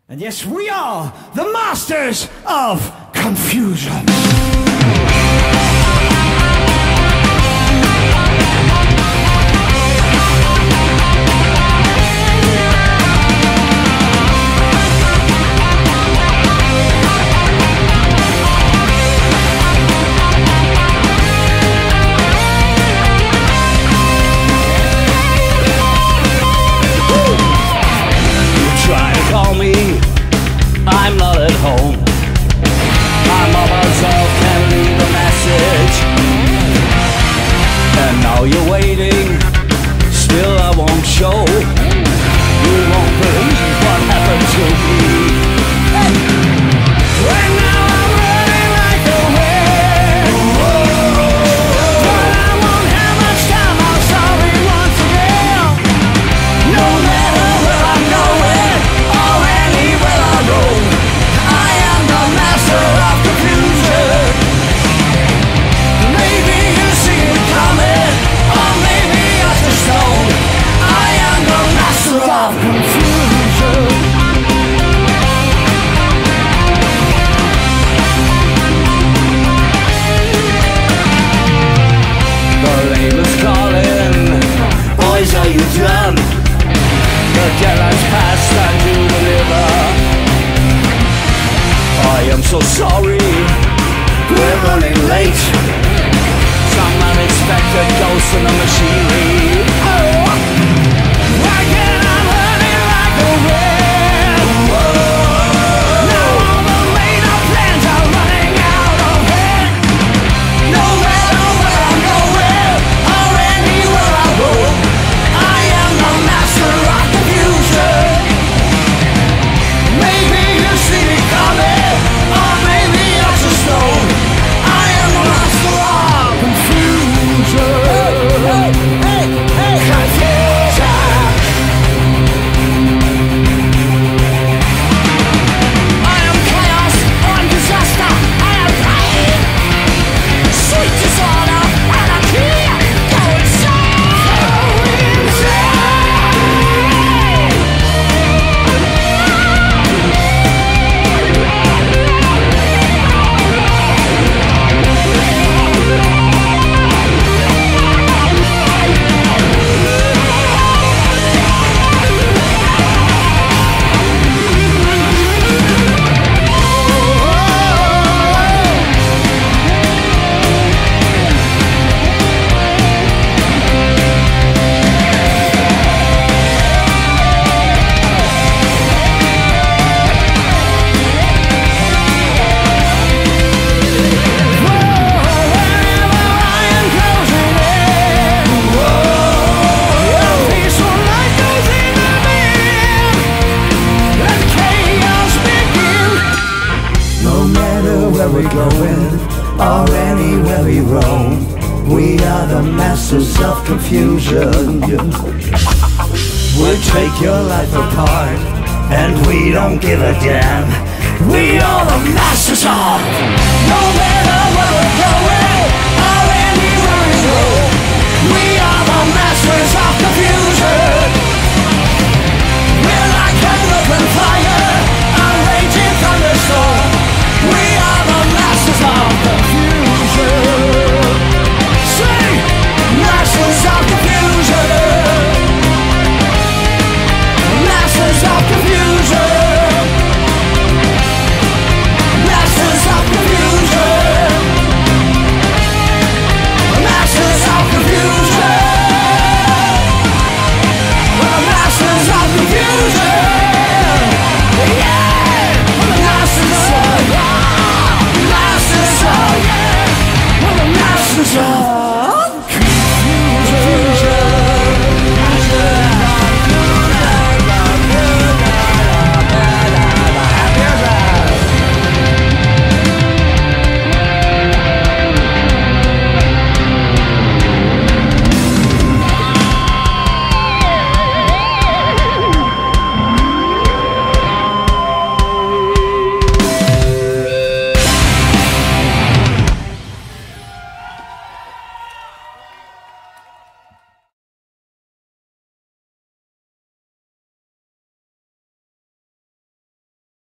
And yes, we are the masters of confusion. I'm not at home. My mama's off, can't leave a message. And now you're waiting, still I won't show. You won't believe what happened to me. Right now I'm running like the wind, but I won't have much time, I'm sorry once again. No matter where I'm going or anywhere I roam, I am the master of confusion. Maybe you see it coming, or maybe you're just stone. I am the master of confusion. The labor's calling, boys, are you done? The deadline's passed and you deliver. I am so sorry, we're running late. Some unexpected ghosts in the machinery. Oh, why can't I run it like the wind? Now all the laid up plans are running out of hand. No matter where I'm going or anywhere I roam, I am the master of confusion. Maybe you see me coming, or maybe you're just stone. I am the master of confusion. Confusion. I am chaos, I'm disaster, I am pain. Sweet disorder, anarchy, go insane. We're going, or anywhere we roam, we are the masters of confusion. We'll take your life apart, and we don't give a damn. We are the masters of, no matter where we're going.